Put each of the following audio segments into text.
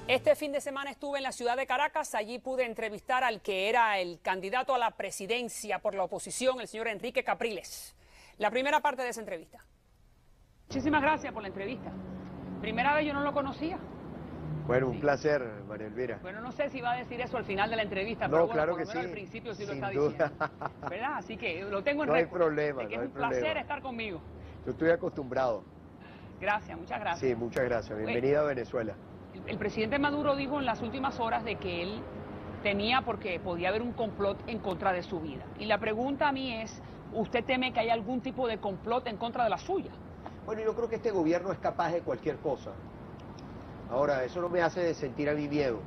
Este fin de semana estuve en la ciudad de Caracas, allí pude entrevistar al que era el candidato a la presidencia por la oposición, el señor Enrique Capriles. La primera parte de esa entrevista. Muchísimas gracias por la entrevista. Primera vez, yo no lo conocía. Bueno, un placer, María Elvira. Bueno, no sé si va a decir eso al final de la entrevista, No, pero bueno, claro por lo que menos sí, al principio sí lo sin está duda. diciendo. ¿Verdad? Así que lo tengo en No hay récord, problema, de que no es hay un placer problema. estar conmigo. Yo estoy acostumbrado. Gracias, muchas gracias. Sí, muchas gracias. Bienvenida a Venezuela. El presidente Maduro dijo en las últimas horas de que él temía porque podía haber un complot en contra de su vida. Y la pregunta a mí es, ¿usted teme que haya algún tipo de complot en contra de la suya? Bueno, yo creo que este gobierno es capaz de cualquier cosa. Ahora, eso no me hace sentir a mí miedo.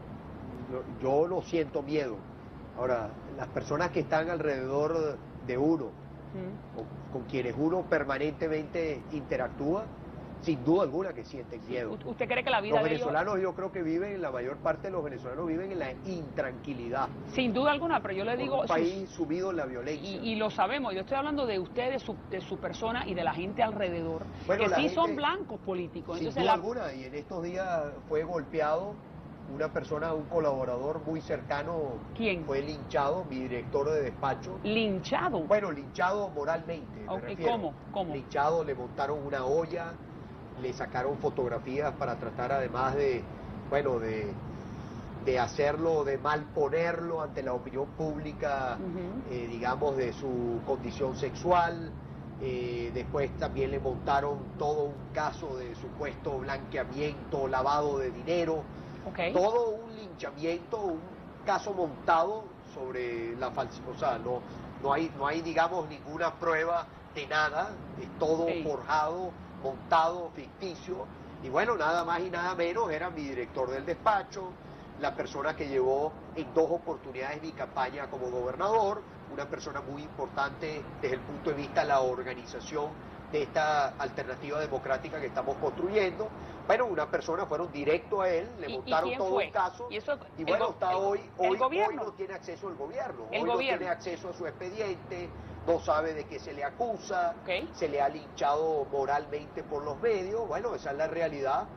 Yo no siento miedo. Ahora, las personas que están alrededor de uno, con quienes uno permanentemente interactúa, sin duda alguna que sienten miedo. ¿Usted cree que la vida Los de ellos... venezolanos, yo creo que viven, la mayor parte de los venezolanos viven en la intranquilidad. Sin duda alguna, pero yo le digo... Un país sumido en la violencia. Y lo sabemos, yo estoy hablando de usted, de su persona y de la gente alrededor, bueno, que sí gente, son blancos políticos. Sin Entonces, duda alguna, y en estos días fue golpeado una persona, un colaborador muy cercano. ¿Quién? Fue linchado, mi director de despacho. ¿Linchado? Bueno, linchado moralmente, me refiero. ¿Cómo? Linchado, le montaron una olla, le sacaron fotografías para tratar además de, bueno, de hacerlo, de malponerlo ante la opinión pública, digamos, de su condición sexual. Después también le montaron todo un caso de supuesto blanqueamiento, lavado de dinero. Todo un linchamiento, un caso montado sobre la falsedad. O sea, no hay, digamos, ninguna prueba de nada, es todo forjado, montado, ficticio. Y bueno, nada más y nada menos era mi director del despacho, la persona que llevó en 2 oportunidades mi campaña como gobernador, una persona muy importante desde el punto de vista de la organización de esta alternativa democrática que estamos construyendo. Bueno, una persona, fueron directo a él, le montaron todo un caso, y bueno, está hoy no tiene acceso al gobierno, hoy no tiene acceso a su expediente, no sabe de qué se le acusa, se le ha linchado moralmente por los medios. Bueno, esa es la realidad.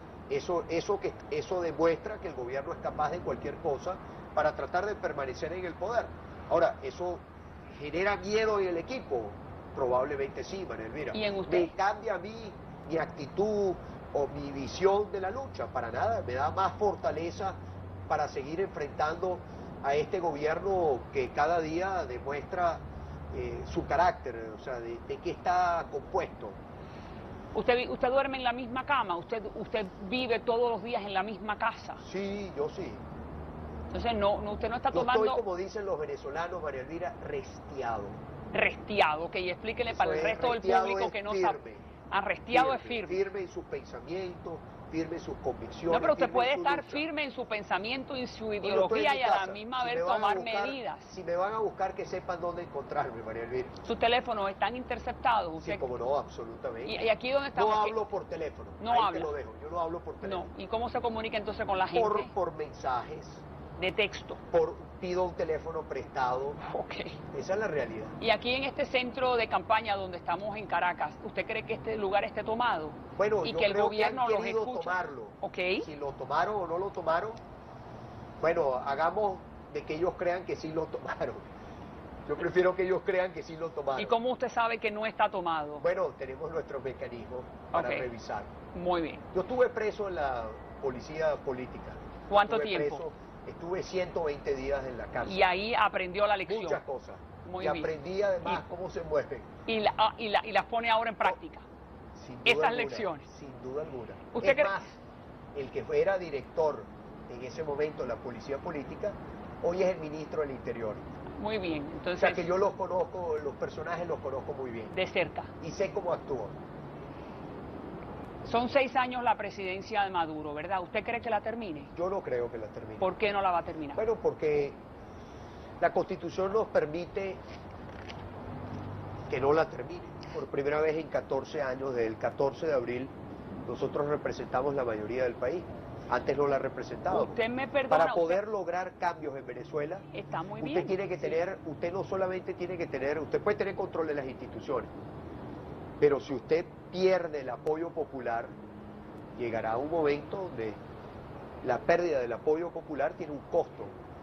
Eso demuestra que el gobierno es capaz de cualquier cosa para tratar de permanecer en el poder. Ahora, ¿eso genera miedo en el equipo? Probablemente sí, María Elvira. ¿Y en usted? ¿Me cambia a mí mi actitud o mi visión de la lucha? Para nada, me da más fortaleza para seguir enfrentando a este gobierno que cada día demuestra su carácter, o sea, de qué está compuesto. ¿Usted duerme en la misma cama? ¿Usted vive todos los días en la misma casa? Sí, yo sí. Entonces usted no está tomando... Yo estoy, como dicen los venezolanos, María Elvira, restiado. Restiado, ok, explíquele para el resto del público que no sabe. Restiado es firme. Firme en sus pensamientos, firme en sus convicciones. No, pero usted puede estar firme en su pensamiento, en su ideología y a la misma vez tomar medidas. Si me van a buscar, que sepan dónde encontrarme, María Elvira. ¿Sus teléfonos están interceptados? Sí, como no, absolutamente. ¿Y aquí dónde estamos? No hablo por teléfono. No ahí habla. te lo dejo, yo no hablo por teléfono. No, ¿y cómo se comunica entonces con la gente? Por mensajes. De texto. Pido un teléfono prestado. Ok. Esa es la realidad. Y aquí en este centro de campaña donde estamos en Caracas, ¿usted cree que este lugar esté tomado? Bueno, y yo que el creo gobierno que han los querido escucha. tomarlo. Ok. Si lo tomaron o no lo tomaron, bueno, hagamos de que ellos crean que sí lo tomaron. Yo prefiero que ellos crean que sí lo tomaron. ¿Y cómo usted sabe que no está tomado? Bueno, tenemos nuestros mecanismos para revisar. Muy bien. Yo estuve preso en la policía política. ¿Cuánto tiempo? Estuve 120 días en la cárcel. Y ahí aprendió la lección. Muchas cosas. Muy y bien. aprendí además cómo se mueven. Y las pone ahora en práctica. Sin duda Esas alguna, lecciones. Sin duda alguna. ¿Usted más, el que era director en ese momento de la policía política, hoy es el ministro del Interior. Muy bien. Entonces, o sea que yo los conozco, los personajes los conozco muy bien. De cerca. Y sé cómo actúan. Son 6 años la presidencia de Maduro, ¿verdad? ¿Usted cree que la termine? Yo no creo que la termine. ¿Por qué no la va a terminar? Bueno, porque la Constitución nos permite que no la termine. Por primera vez en 14 años, desde el 14 de abril, nosotros representamos la mayoría del país. Antes no la representábamos. Usted me perdona. Para poder lograr cambios en Venezuela, está muy usted bien. Tiene que tener, usted no solamente tiene que tener, usted puede tener control de las instituciones, pero si usted pierde el apoyo popular, llegará un momento donde la pérdida del apoyo popular tiene un costo.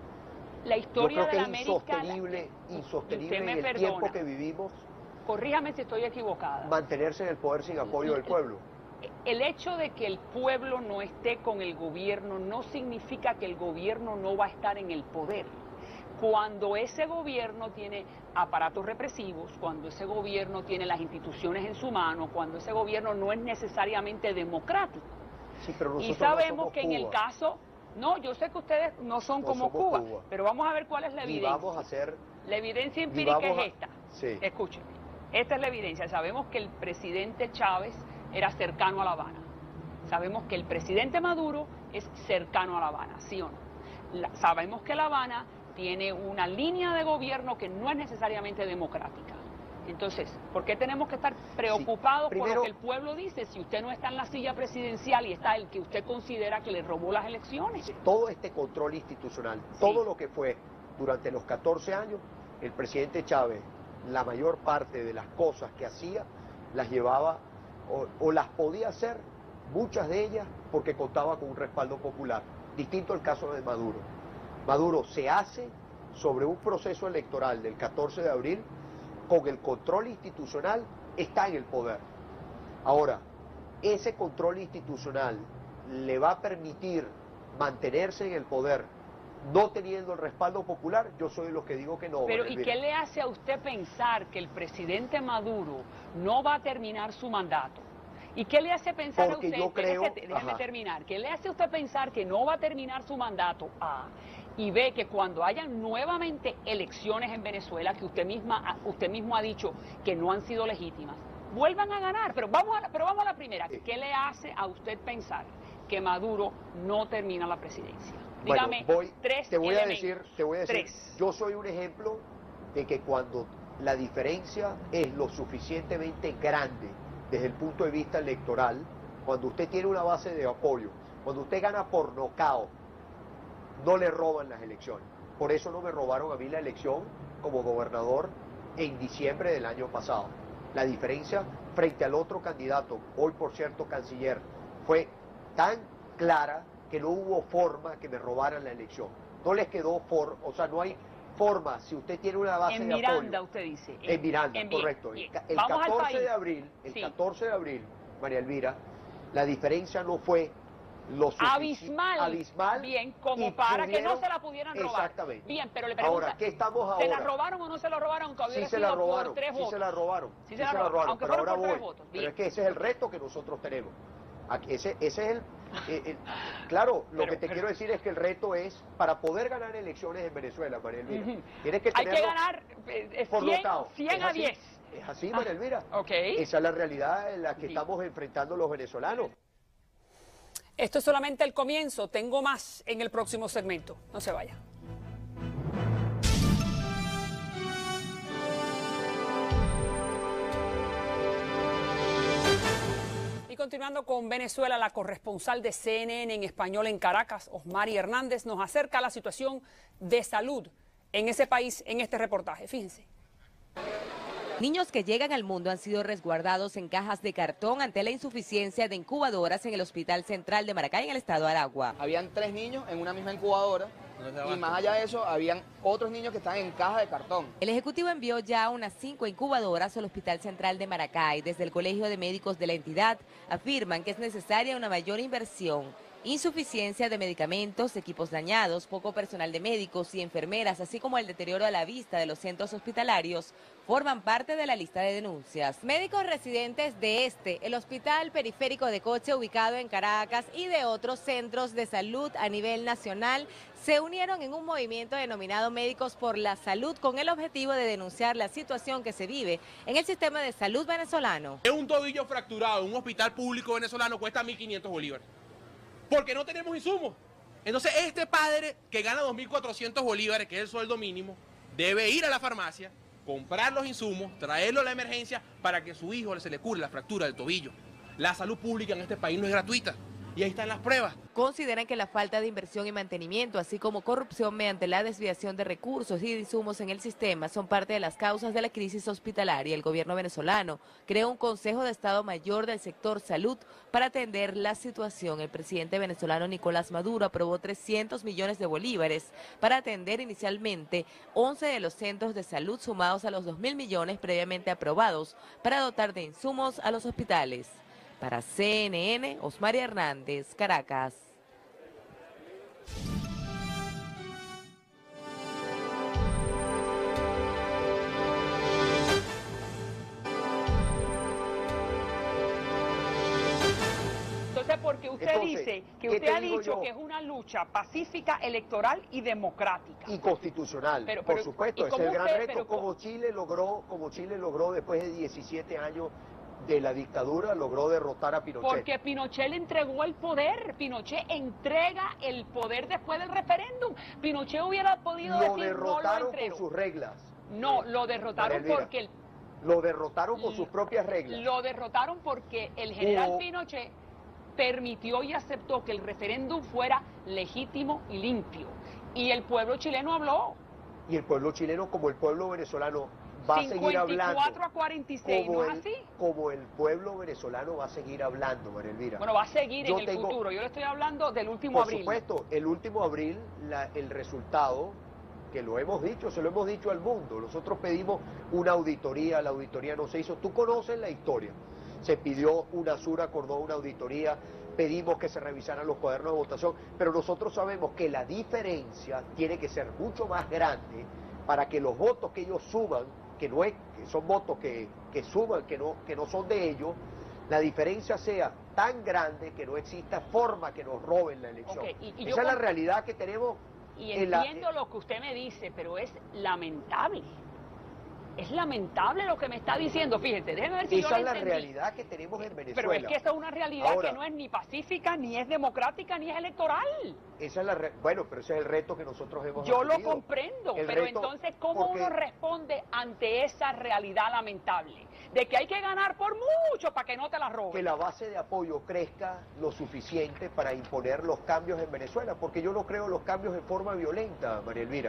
La historia Yo creo de que la es América... insostenible en el perdona. tiempo que vivimos. Corríjame si estoy equivocada. Mantenerse en el poder sin apoyo del pueblo. El hecho de que el pueblo no esté con el gobierno no significa que el gobierno no va a estar en el poder. Cuando ese gobierno tiene aparatos represivos, cuando ese gobierno tiene las instituciones en su mano, cuando ese gobierno no es necesariamente democrático. Sí, pero nosotros y sabemos no somos que en Cuba. el caso... No, yo sé que ustedes no son como Cuba, pero vamos a ver cuál es la evidencia. Vamos a hacer... La evidencia empírica es esta. Sí. Escúcheme, esta es la evidencia. Sabemos que el presidente Chávez era cercano a La Habana. Sabemos que el presidente Maduro es cercano a La Habana, ¿sí o no? Sabemos que La Habana tiene una línea de gobierno que no es necesariamente democrática. Entonces, ¿por qué tenemos que estar preocupados por lo que el pueblo dice si usted no está en la silla presidencial y está el que usted considera que le robó las elecciones? Todo este control institucional, todo lo que fue durante los 14 años, el presidente Chávez, la mayor parte de las cosas que hacía, las llevaba o las podía hacer, muchas de ellas, porque contaba con un respaldo popular. Distinto al caso de Maduro. Maduro se hace sobre un proceso electoral del 14 de abril, con el control institucional, está en el poder. Ahora, ese control institucional le va a permitir mantenerse en el poder, no teniendo el respaldo popular. Yo soy de los que digo que no. Pero ¿y qué le hace a usted pensar que el presidente Maduro no va a terminar su mandato? ¿Y qué le hace pensar a usted, déjeme terminar, qué le hace a usted pensar que no va a terminar su mandato y ve que cuando hayan nuevamente elecciones en Venezuela, que usted mismo ha dicho que no han sido legítimas, vuelvan a ganar? Pero vamos a la primera. ¿Qué le hace a usted pensar que Maduro no termina la presidencia? Dígame, bueno, te voy a decir, yo soy un ejemplo de que cuando la diferencia es lo suficientemente grande desde el punto de vista electoral, cuando usted tiene una base de apoyo, cuando usted gana por nocaut, no le roban las elecciones. Por eso no me robaron a mí la elección como gobernador en diciembre del año pasado. La diferencia frente al otro candidato, hoy por cierto canciller, fue tan clara que no hubo forma que me robaran la elección. No les quedó o sea, no hay forma, si usted tiene una base de apoyo. En Miranda, usted dice. En Miranda, correcto. El 14 de abril, el 14 de abril, María Elvira, la diferencia no fue lo abismal, bien, como para que no se la pudieran robar. Exactamente. Bien, pero le pregunto, ahora, ¿qué estamos ahora? ¿se la robaron o no se la robaron? Sí se la robaron, sí se la robaron. Sí se la robaron, aunque pero ahora por 3 voy. votos. Pero es que ese es el reto que nosotros tenemos. Ese es claro, lo que te quiero decir es que el reto es, para poder ganar elecciones en Venezuela, María Elvira, tienes que tenerlo. Hay que ganar 100 a 10. Es así, María Elvira. Okay. Esa es la realidad en la que estamos enfrentando los venezolanos. Esto es solamente el comienzo. Tengo más en el próximo segmento. No se vaya. Y continuando con Venezuela, la corresponsal de CNN en español en Caracas, Osmari Hernández, nos acerca a la situación de salud en ese país en este reportaje. Fíjense. Niños que llegan al mundo han sido resguardados en cajas de cartón ante la insuficiencia de incubadoras en el Hospital Central de Maracay, en el estado de Aragua. Habían 3 niños en una misma incubadora y más allá de eso habían otros niños que estaban en cajas de cartón. El Ejecutivo envió ya unas 5 incubadoras al Hospital Central de Maracay. Desde el Colegio de Médicos de la entidad afirman que es necesaria una mayor inversión. Insuficiencia de medicamentos, equipos dañados, poco personal de médicos y enfermeras, así como el deterioro a la vista de los centros hospitalarios, forman parte de la lista de denuncias. Médicos residentes de el Hospital Periférico de Coche, ubicado en Caracas, y de otros centros de salud a nivel nacional, se unieron en un movimiento denominado Médicos por la Salud, con el objetivo de denunciar la situación que se vive en el sistema de salud venezolano. Un tobillo fracturado en un hospital público venezolano cuesta 1.500 bolívares. Porque no tenemos insumos. Entonces este padre que gana 2.400 bolívares, que es el sueldo mínimo, debe ir a la farmacia, comprar los insumos, traerlo a la emergencia para que a su hijo se le cure la fractura del tobillo. La salud pública en este país no es gratuita. Y ahí están las pruebas. Consideran que la falta de inversión y mantenimiento, así como corrupción mediante la desviación de recursos y de insumos en el sistema, son parte de las causas de la crisis hospitalaria. El gobierno venezolano creó un Consejo de Estado Mayor del sector salud para atender la situación. El presidente venezolano Nicolás Maduro aprobó 300 millones de bolívares para atender inicialmente 11 de los centros de salud, sumados a los 2.000 millones previamente aprobados para dotar de insumos a los hospitales. Para CNN, Osmaria Hernández, Caracas. Entonces, porque usted dice que usted ha dicho que es una lucha pacífica, electoral y democrática. Y constitucional, por supuesto, ese es el gran reto. Como Chile logró después de 17 años de la dictadura, logró derrotar a Pinochet. Porque Pinochet le entregó el poder. Pinochet entrega el poder después del referéndum. Pinochet hubiera podido decir, no lo entrego. Lo derrotaron con sus reglas. No, lo derrotaron porque... Lo derrotaron con sus propias reglas. Lo derrotaron porque el general Pinochet permitió y aceptó que el referéndum fuera legítimo y limpio. Y el pueblo chileno habló. Y el pueblo chileno, como el pueblo venezolano, va a seguir hablando. 54 a 46, ¿no es así? Como el pueblo venezolano va a seguir hablando, María Elvira. Bueno, va a seguir en el futuro. Yo le estoy hablando del último abril. Por supuesto, el último abril, el resultado, que lo hemos dicho, se lo hemos dicho al mundo. Nosotros pedimos una auditoría, la auditoría no se hizo. Tú conoces la historia. Se pidió, UNASUR acordó una auditoría, pedimos que se revisaran los cuadernos de votación, pero nosotros sabemos que la diferencia tiene que ser mucho más grande para que los votos que ellos suman, que son votos que suman, que no son de ellos, la diferencia sea tan grande que no exista forma que nos roben la elección. Esa es la realidad que tenemos. Y entiendo lo que usted me dice, pero es lamentable. Es lamentable lo que me está diciendo, fíjate, déjeme ver si yo lo entendí. Esa es la realidad que tenemos en Venezuela. Pero es que esa es una realidad ahora, que no es ni pacífica, ni es democrática, ni es electoral. Esa es bueno, pero ese es el reto que nosotros hemos Yo asumido. lo comprendo, pero entonces, ¿cómo uno responde ante esa realidad lamentable? De que hay que ganar por mucho para que no te la roben. Que la base de apoyo crezca lo suficiente para imponer los cambios en Venezuela, porque yo no creo los cambios en forma violenta, María Elvira.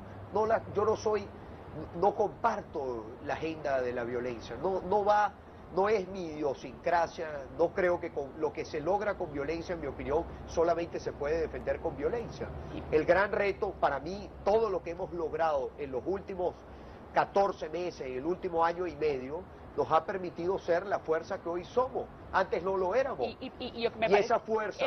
No comparto la agenda de la violencia, no es mi idiosincrasia, no creo que con lo que se logra con violencia, en mi opinión, solamente se puede defender con violencia. El gran reto para mí, todo lo que hemos logrado en los últimos 14 meses, el último año y medio, nos ha permitido ser la fuerza que hoy somos. Antes no lo éramos. Y esa fuerza,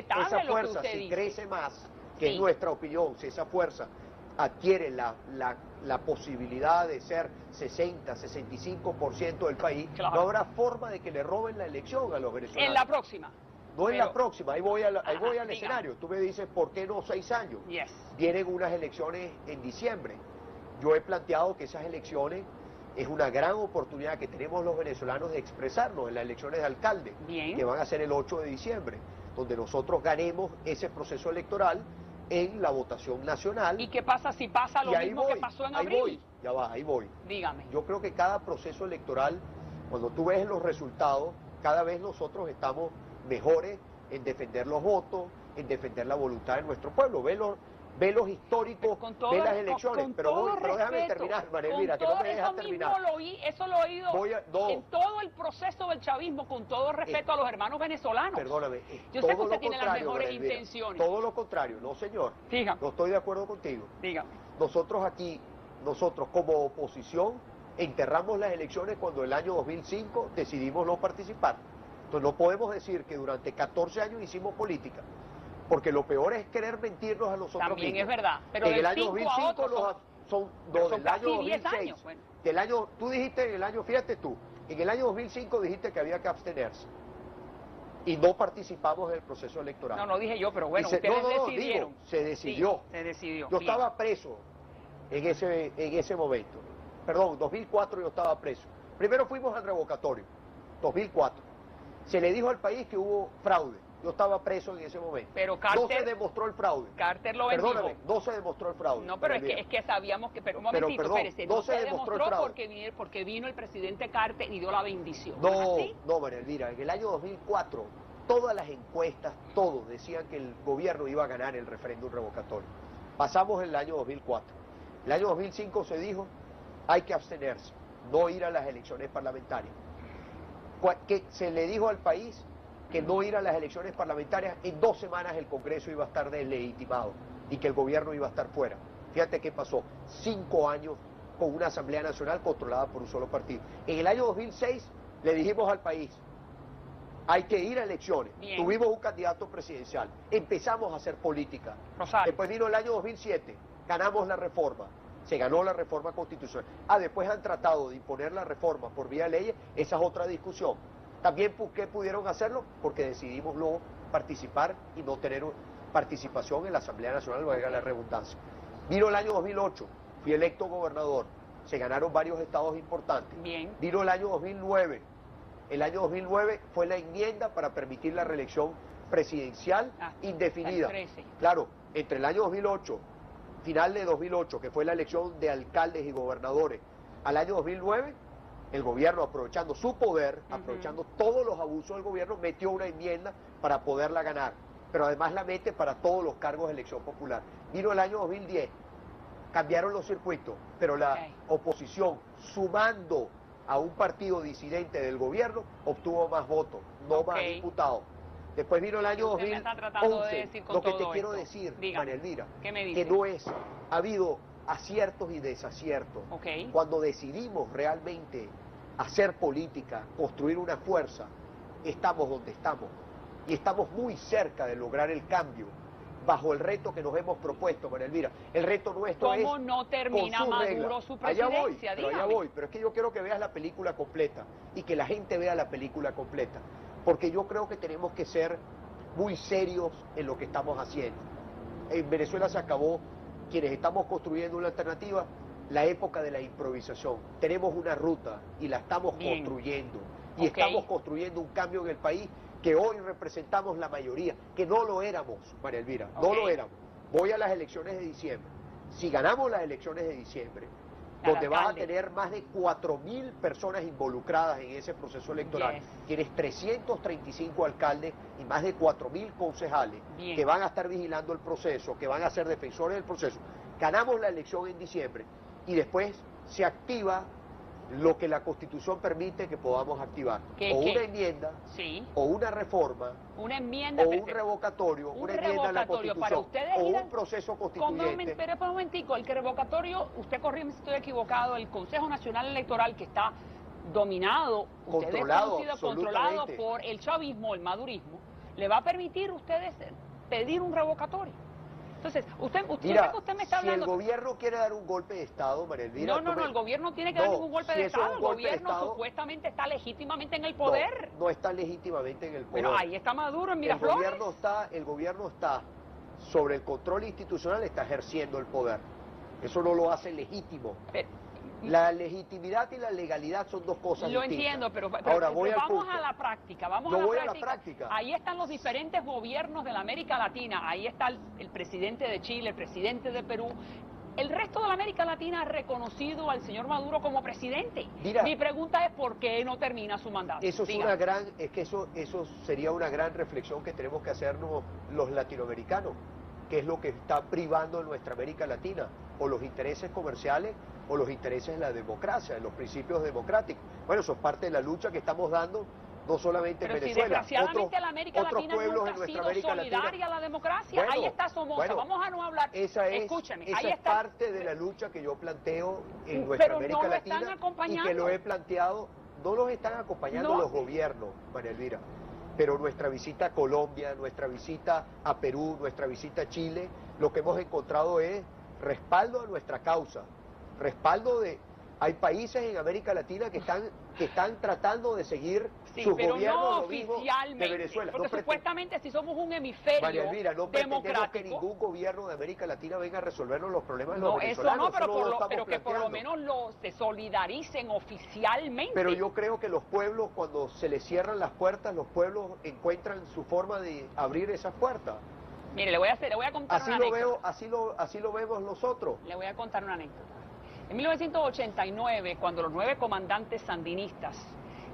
si crece más, que es nuestra opinión, si esa fuerza adquiere la posibilidad de ser 60, 65% del país, claro, no habrá forma de que le roben la elección a los venezolanos. En la próxima. No en la próxima, ahí voy al escenario. Tú me dices, ¿por qué no 6 años? Vienen unas elecciones en diciembre. Yo he planteado que esas elecciones es una gran oportunidad que tenemos los venezolanos de expresarnos en las elecciones de alcalde, que van a ser el 8 de diciembre, donde nosotros ganemos ese proceso electoral en la votación nacional. ¿Y qué pasa si pasa lo mismo que pasó en abril? Ahí voy. Dígame. Yo creo que cada proceso electoral, cuando tú ves los resultados, cada vez nosotros estamos mejores en defender los votos, en defender la voluntad de nuestro pueblo. Ve los históricos, ve las elecciones, pero déjame terminar, María Elvira, que no me dejas terminar. Eso lo he oído en todo el proceso del chavismo, con todo respeto a los hermanos venezolanos. Perdóname. Yo sé que usted tiene las mejores intenciones. Todo lo contrario, no señor. Dígame. No estoy de acuerdo contigo. Dígame. Nosotros como oposición, enterramos las elecciones cuando el año 2005 decidimos no participar. Entonces no podemos decir que durante 14 años hicimos política. Porque lo peor es querer mentirnos a nosotros También mismos. es verdad, pero en el año 2005 son del año 2006. Años, bueno. Tú dijiste en el año, fíjate tú, en el año 2005 dijiste que había que abstenerse. Y no participamos en el proceso electoral. No dije yo, pero bueno, ustedes decidieron. Se decidió. Sí, se decidió. Yo estaba preso en ese momento. Perdón, 2004 yo estaba preso. Primero fuimos al revocatorio, 2004. Se le dijo al país que hubo fraude. Yo estaba preso en ese momento. Pero Carter, no se demostró el fraude. Carter lo bendijo. Perdóname, no se demostró el fraude. No, pero es que sabíamos que... Pero un momentito, espérese. No se demostró el fraude. Porque vino el presidente Carter y dio la bendición. No, María Elvira, en el año 2004 todas las encuestas, todos decían que el gobierno iba a ganar el referéndum revocatorio. Pasamos el año 2004. El año 2005 se dijo, hay que abstenerse, no ir a las elecciones parlamentarias. Que se le dijo al país que no ir a las elecciones parlamentarias, en 2 semanas el Congreso iba a estar deslegitimado y que el gobierno iba a estar fuera. Fíjate qué pasó, 5 años con una Asamblea Nacional controlada por un solo partido. En el año 2006 le dijimos al país, hay que ir a elecciones. Bien. Tuvimos un candidato presidencial, empezamos a hacer política. Rosario. Después vino el año 2007, ganamos la reforma, se ganó la reforma constitucional. Después han tratado de imponer la reforma por vía de leyes, esa es otra discusión. También, ¿por qué pudieron hacerlo? Porque decidimos no participar y no tener participación en la Asamblea Nacional, valga la redundancia. Vino el año 2008, fui electo gobernador, se ganaron varios estados importantes. Bien. Vino el año 2009, el año 2009 fue la enmienda para permitir la reelección presidencial indefinida. Claro, entre el año 2008, final de 2008, que fue la elección de alcaldes y gobernadores, al año 2009, el gobierno, aprovechando su poder, aprovechando todos los abusos del gobierno, metió una enmienda para poderla ganar, pero además la mete para todos los cargos de elección popular. Vino el año 2010, cambiaron los circuitos, pero la oposición, sumando a un partido disidente del gobierno, obtuvo más votos, no más diputados. Después vino el año 2011, lo que te quiero decir, María Elvira, que no es, ha habido aciertos y desaciertos. Cuando decidimos realmente hacer política, construir una fuerza, estamos donde estamos. Y estamos muy cerca de lograr el cambio, bajo el reto que nos hemos propuesto, María Elvira. El reto nuestro es... ¿Cómo no termina Maduro su presidencia? Allá voy, pero es que yo quiero que veas la película completa y que la gente vea la película completa. Porque yo creo que tenemos que ser muy serios en lo que estamos haciendo. En Venezuela se acabó, quienes estamos construyendo una alternativa, la época de la improvisación. Tenemos una ruta y la estamos construyendo. Y estamos construyendo un cambio en el país que hoy representamos la mayoría, que no lo éramos, María Elvira, no lo éramos. Voy a las elecciones de diciembre. Si ganamos las elecciones de diciembre, donde vas a tener más de 4.000 personas involucradas en ese proceso electoral, tienes 335 alcaldes y más de 4.000 concejales que van a estar vigilando el proceso, que van a ser defensores del proceso. Ganamos la elección en diciembre y después se activa lo que la Constitución permite que podamos activar. O una enmienda, o una reforma, una enmienda, o un revocatorio, una enmienda a la Constitución, para ustedes o un proceso constituyente. Espera un momentico, el revocatorio, usted corrígeme si estoy equivocado, el Consejo Nacional Electoral que está dominado, controlado por el chavismo, el madurismo, ¿le va a permitir a ustedes pedir un revocatorio? Entonces, usted me está hablando... Si el gobierno quiere dar un golpe de Estado, María Elvira... No, el gobierno no tiene que dar ningún golpe de Estado. El gobierno supuestamente está legítimamente en el poder. No está legítimamente en el poder. Bueno, ahí está Maduro en Miraflores. El gobierno está sobre el control institucional, está ejerciendo el poder. Eso no lo hace legítimo. La legitimidad y la legalidad son dos cosas distintas. Lo entiendo, pero ahora vamos a la práctica. Voy a la práctica. Ahí están los diferentes gobiernos de la América Latina. Ahí está el presidente de Chile, el presidente de Perú. El resto de la América Latina ha reconocido al señor Maduro como presidente. Mira, mi pregunta es ¿por qué no termina su mandato? Eso eso sería una gran reflexión que tenemos que hacernos los latinoamericanos, que es lo que está privando en nuestra América Latina, o los intereses comerciales o los intereses de la democracia, de los principios democráticos. Bueno, eso es parte de la lucha que estamos dando, no solamente en Venezuela. Desgraciadamente la América Latina nunca ha sido solidaria a la democracia. Ahí está Somoza, vamos a no hablar. Escúcheme, esa es parte de la lucha que yo planteo en nuestra América Latina y que lo he planteado. No los están acompañando los gobiernos, María Elvira, pero nuestra visita a Colombia, nuestra visita a Perú, nuestra visita a Chile, lo que hemos encontrado es respaldo a nuestra causa, respaldo de... Hay países en América Latina que están tratando de seguir sus gobiernos de Venezuela. Porque supuestamente si somos un hemisferio María Elvira, no pretendemos que ningún gobierno de América Latina venga a resolvernos los problemas de los venezolanos. Pero que por lo menos se solidaricen oficialmente. Pero yo creo que los pueblos, cuando se les cierran las puertas, los pueblos encuentran su forma de abrir esas puertas. Mire, le voy a contar una anécdota. Así lo vemos nosotros. Le voy a contar una anécdota. En 1989, cuando los 9 comandantes sandinistas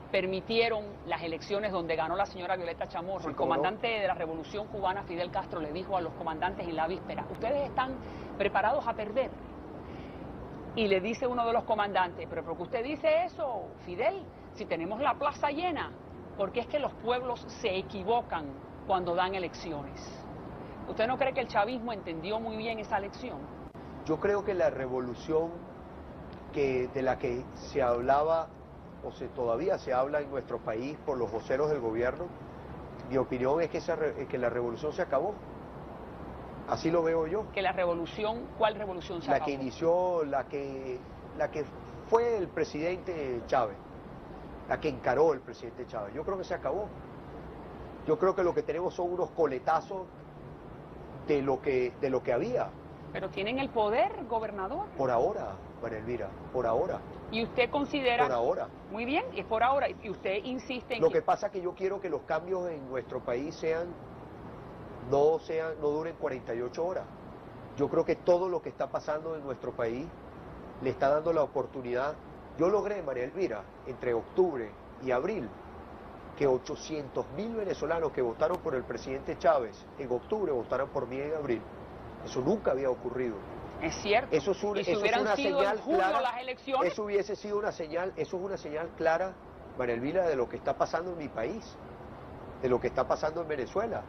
permitieron las elecciones donde ganó la señora Violeta Chamorro. Sí, el comandante de la Revolución Cubana, Fidel Castro, le dijo a los comandantes en la víspera, ustedes están preparados a perder. Y le dice uno de los comandantes, pero ¿por qué usted dice eso, Fidel? Si tenemos la plaza llena, porque es que los pueblos se equivocan cuando dan elecciones. ¿Usted no cree que el chavismo entendió muy bien esa lección? Yo creo que la revolución de la que se hablaba, todavía se habla en nuestro país por los voceros del gobierno, mi opinión es que la revolución se acabó. Así lo veo yo. ¿Que la revolución, cuál revolución se acabó? La que inició, la que fue el presidente Chávez, la que encaró el presidente Chávez. Yo creo que se acabó. Yo creo que lo que tenemos son unos coletazos de lo que había. Pero tienen el poder, gobernador. Por ahora, María Elvira, por ahora. ¿Y usted considera? Por ahora. Muy bien, es por ahora. Y usted insiste en Lo que pasa es que yo quiero que los cambios en nuestro país no duren 48 horas. Yo creo que todo lo que está pasando en nuestro país le está dando la oportunidad. Yo logré, María Elvira, entre octubre y abril, que 800.000 venezolanos que votaron por el presidente Chávez en octubre votaran por mí en abril. Eso nunca había ocurrido. Es cierto. Eso es una señal clara. Las elecciones. Eso hubiese sido una señal, eso es una señal clara, María Elvira, de lo que está pasando en mi país, de lo que está pasando en Venezuela.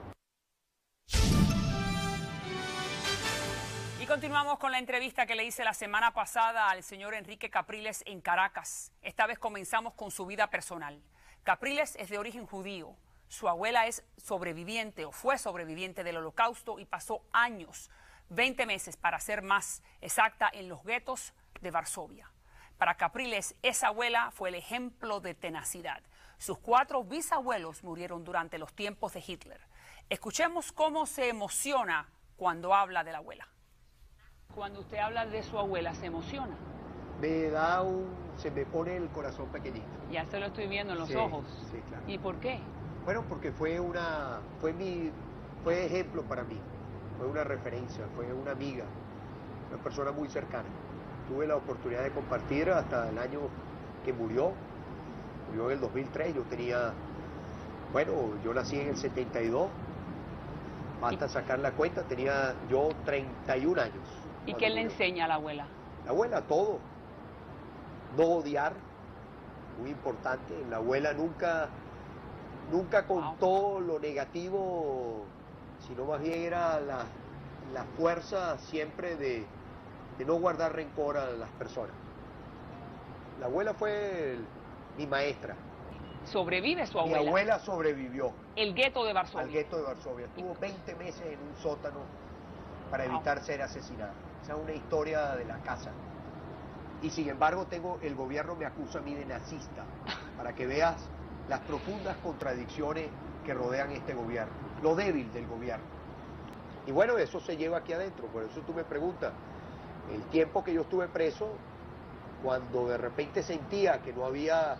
Y continuamos con la entrevista que le hice la semana pasada al señor Enrique Capriles en Caracas. Esta vez comenzamos con su vida personal. Capriles es de origen judío. Su abuela es sobreviviente o fue sobreviviente del Holocausto y pasó años, 20 meses para ser más exacta, en los guetos de Varsovia. Para Capriles, esa abuela fue el ejemplo de tenacidad. Sus 4 bisabuelos murieron durante los tiempos de Hitler. Escuchemos cómo se emociona cuando habla de la abuela. Cuando usted habla de su abuela, ¿se emociona? Se me pone el corazón pequeñito. Ya se lo estoy viendo en los ojos. Sí, claro. ¿Y por qué? Bueno, porque fue ejemplo para mí, fue una referencia, fue una amiga, una persona muy cercana. Tuve la oportunidad de compartir hasta el año que murió en el 2003, yo nací en el 72, basta sacar la cuenta, tenía yo 31 años. ¿Y qué le enseña a la abuela? La abuela, todo, no odiar, muy importante, la abuela nunca contó lo negativo, sino más bien era la fuerza siempre de no guardar rencor a las personas. La abuela fue mi maestra. ¿Sobrevive su abuela? Mi abuela sobrevivió. ¿El gueto de Varsovia? Al gueto de Varsovia. Estuvo 20 meses en un sótano para evitar ser asesinada. Esa es una historia de la casa. Y sin embargo el gobierno me acusa a mí de nazista, para que veas las profundas contradicciones que rodean este gobierno, lo débil del gobierno. Y bueno, eso se lleva aquí adentro, por eso tú me preguntas, el tiempo que yo estuve preso, cuando de repente sentía que no había,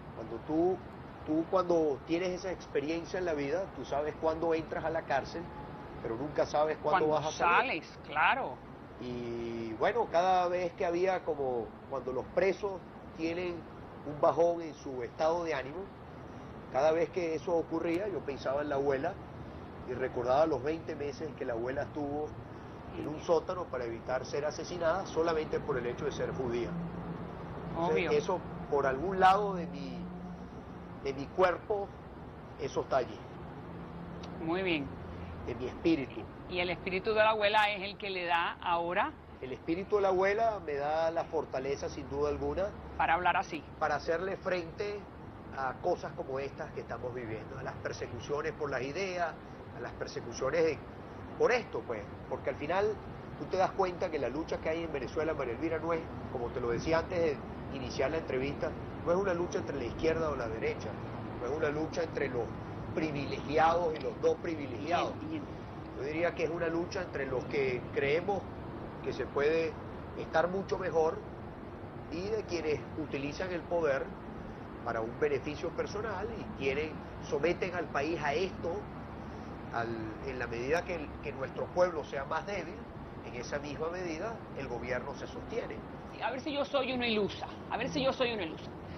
cuando tienes esa experiencia en la vida, tú sabes cuándo entras a la cárcel, pero nunca sabes cuándo vas a salir. Sales, claro. Y bueno, cada vez que había cuando los presos tienen un bajón en su estado de ánimo, cada vez que eso ocurría, yo pensaba en la abuela y recordaba los 20 meses que la abuela estuvo en un sótano para evitar ser asesinada solamente por el hecho de ser judía. Entonces, eso, por algún lado de mi cuerpo, eso está allí. Muy bien. De mi espíritu. ¿Y el espíritu de la abuela es el que le da ahora? El espíritu de la abuela me da la fortaleza, sin duda alguna. Para hablar así. Para hacerle frente a cosas como estas que estamos viviendo, a las persecuciones por las ideas, a las persecuciones por esto, pues, porque al final tú te das cuenta que la lucha que hay en Venezuela, María Elvira, no es, como te lo decía antes de iniciar la entrevista, no es una lucha entre la izquierda o la derecha, no es una lucha entre los privilegiados y los no privilegiados. Yo diría que es una lucha entre los que creemos que se puede estar mucho mejor y de quienes utilizan el poder para un beneficio personal y someten al país a esto, en la medida que nuestro pueblo sea más débil, en esa misma medida el gobierno se sostiene. A ver si yo soy una ilusa,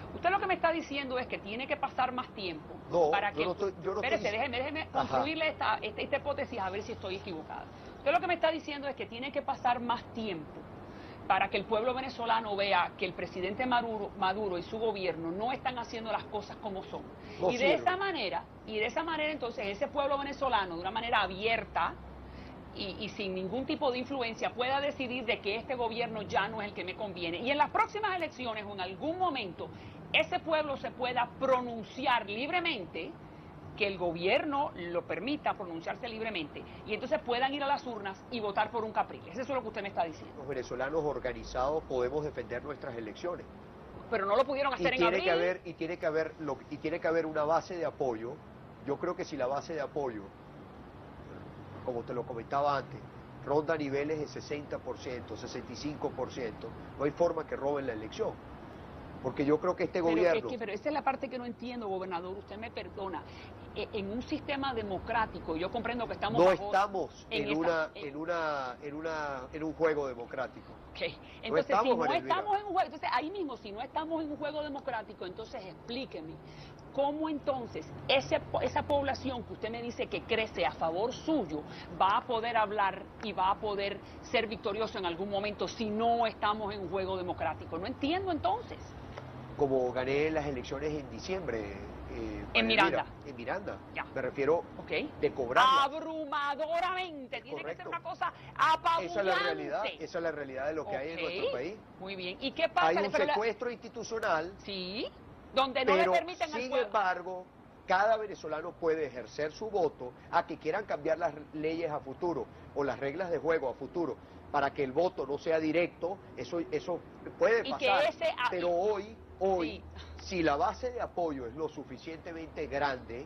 Usted lo que me está diciendo es que tiene que pasar más tiempo para que... Espérese, déjeme construirle esta hipótesis a ver si estoy equivocada. Usted lo que me está diciendo es que tiene que pasar más tiempo para que el pueblo venezolano vea que el presidente Maduro y su gobierno no están haciendo las cosas como son. Y de esa manera entonces ese pueblo venezolano, de una manera abierta y sin ningún tipo de influencia, pueda decidir de que este gobierno ya no es el que me conviene. Y en las próximas elecciones o en algún momento ese pueblo se pueda pronunciar libremente, que el gobierno lo permita pronunciarse libremente, y entonces puedan ir a las urnas y votar por un Capriles. Eso es lo que usted me está diciendo. Los venezolanos organizados podemos defender nuestras elecciones. Pero no lo pudieron hacer en abril. Y tiene que haber una base de apoyo. Yo creo que si la base de apoyo, como te lo comentaba antes, ronda niveles de 60%, 65%, no hay forma que roben la elección. Porque yo creo que este gobierno... Pero esa es la parte que no entiendo, gobernador, usted me perdona. En un sistema democrático, yo comprendo que estamos... No estamos en un juego democrático. Okay. Entonces, si no estamos en un juego, entonces ahí mismo, si no estamos en un juego democrático, entonces explíqueme, ¿cómo entonces esa población que usted me dice que crece a favor suyo va a poder hablar y va a poder ser victorioso en algún momento si no estamos en un juego democrático? No entiendo entonces. Como gané las elecciones en diciembre. En Miranda. En Miranda. Ya. Me refiero de cobrar. Abrumadoramente. Tiene que ser una cosa apabullante. Esa es la realidad de lo que hay en nuestro país. Muy bien. ¿Y qué pasa? Hay un secuestro institucional. Sí. Donde no le permiten al pueblo. Sin embargo, cada venezolano puede ejercer su voto a que quieran cambiar las leyes a futuro o las reglas de juego a futuro para que el voto no sea directo. Eso puede pasar. Pero hoy, sí, si la base de apoyo es lo suficientemente grande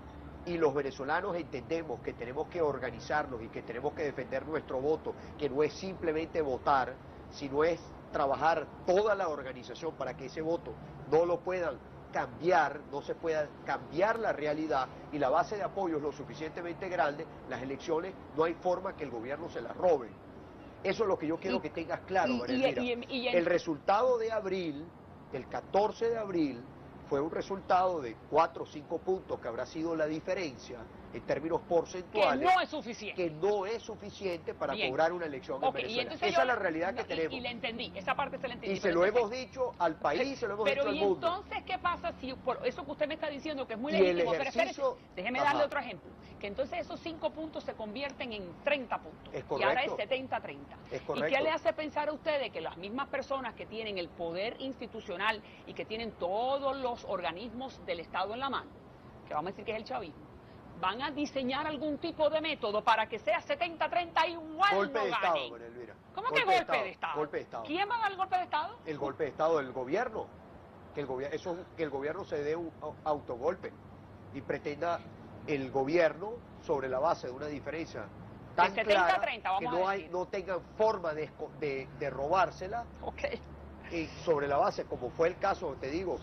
y los venezolanos entendemos que tenemos que organizarnos y que tenemos que defender nuestro voto, que no es simplemente votar, sino es trabajar toda la organización para que ese voto no lo puedan cambiar, no se pueda cambiar la realidad, y la base de apoyo es lo suficientemente grande, las elecciones no hay forma que el gobierno se las robe. Eso es lo que yo quiero que tengas claro, María Elvira. El resultado de abril, el 14 de abril, fue un resultado de 4 o 5 puntos que habrá sido la diferencia en términos porcentuales. Que no es suficiente. Que no es suficiente para cobrar una elección en Venezuela. Esa es la realidad que tenemos. Y le entendí, esa parte se la entendí. Y se lo hemos dicho al país, se lo hemos dicho al mundo. Pero entonces, ¿qué pasa si, por eso que usted me está diciendo que es muy legítimo, pero espérese, déjeme darle otro ejemplo, que entonces esos 5 puntos se convierten en 30 puntos. Es correcto. Y ahora es 70-30. Es correcto. ¿Y qué le hace pensar a ustedes que las mismas personas que tienen el poder institucional y que tienen todos los organismos del Estado en la mano, que vamos a decir que es el chavismo, van a diseñar algún tipo de método para que sea 70-30 igual golpe no de gane? Estado, María Elvira. ¿Cómo que golpe de Estado? Golpe de Estado. ¿Quién va a dar el golpe de Estado? El golpe de Estado del gobierno. Que el gobierno se dé un autogolpe y pretenda el gobierno, sobre la base de una diferencia tan de 70-30, clara, que no tengan forma de robársela. Okay. Y sobre la base, como fue el caso,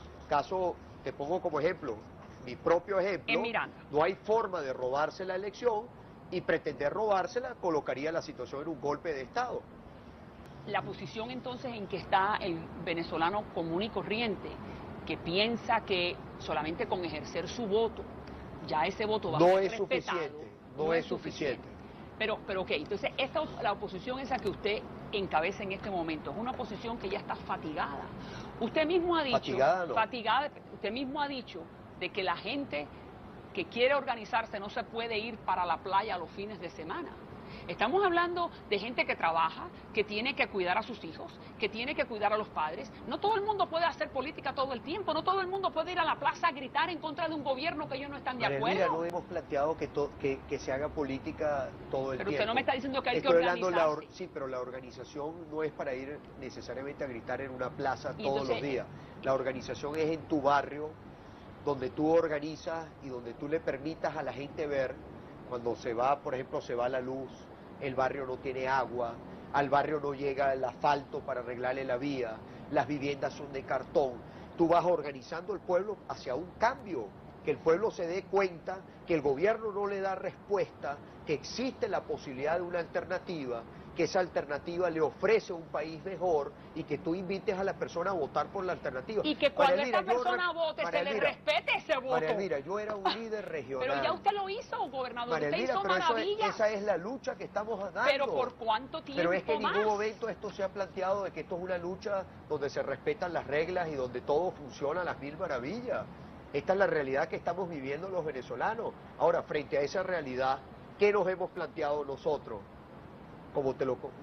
te pongo como ejemplo, mi propio ejemplo, no hay forma de robarse la elección, y pretender robársela colocaría la situación en un golpe de Estado. La posición entonces en que está el venezolano común y corriente, que piensa que solamente con ejercer su voto, ya ese voto va a ser respetado. No es suficiente. Pero ok, entonces la oposición esa que usted encabeza en este momento es una oposición que ya está fatigada. Usted mismo ha dicho, usted mismo ha dicho de que la gente que quiere organizarse no se puede ir para la playa los fines de semana. Estamos hablando de gente que trabaja, que tiene que cuidar a sus hijos, que tiene que cuidar a los padres. No todo el mundo puede hacer política todo el tiempo, no todo el mundo puede ir a la plaza a gritar en contra de un gobierno que ellos no están de acuerdo. Mira, no hemos planteado que se haga política todo el tiempo. Pero usted no me está diciendo que hay que organizarse. Sí, pero la organización no es para ir necesariamente a gritar en una plaza todos los días. La organización es en tu barrio, donde tú organizas y donde tú le permitas a la gente ver cuando se va, por ejemplo, se va la luz, el barrio no tiene agua, al barrio no llega el asfalto para arreglarle la vía, las viviendas son de cartón. Tú vas organizando el pueblo hacia un cambio, que el pueblo se dé cuenta que el gobierno no le da respuesta, que existe la posibilidad de una alternativa que esa alternativa le ofrece un país mejor y que tú invites a la persona a votar por la alternativa. Y que cuando esa persona vote se le respete ese voto. María Elvira, yo era un líder regional. Pero ya usted lo hizo, gobernador. María Elvira, usted hizo maravillas. esa es la lucha que estamos dando. Pero ¿por cuánto tiempo? Pero es que en más? ningún momento esto se ha planteado de que esto es una lucha donde se respetan las reglas y donde todo funciona a las mil maravillas. Esta es la realidad que estamos viviendo los venezolanos. Ahora, frente a esa realidad, ¿qué nos hemos planteado nosotros? Como